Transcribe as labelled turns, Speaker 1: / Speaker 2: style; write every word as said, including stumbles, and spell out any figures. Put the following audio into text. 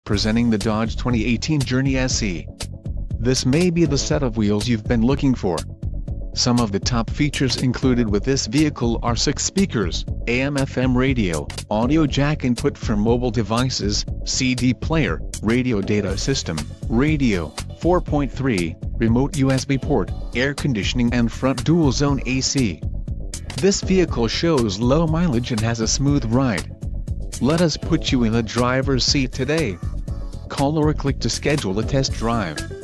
Speaker 1: Presenting the Dodge twenty eighteen Journey S E. This may be the set of wheels you've been looking for. Some of the top features included with this vehicle are six speakers, A M F M radio, audio jack input for mobile devices, C D player, radio data system, radio, four point three, remote U S B port, air conditioning and front dual zone A C. This vehicle shows low mileage and has a smooth ride. Let us put you in the driver's seat today. Call or click to schedule a test drive.